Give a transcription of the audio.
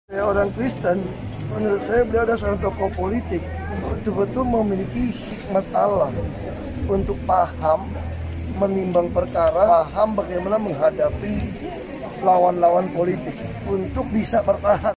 Saya orang Kristen, menurut saya beliau adalah seorang tokoh politik, betul-betul memiliki hikmat Allah untuk paham menimbang perkara, paham bagaimana menghadapi lawan-lawan politik untuk bisa bertahan.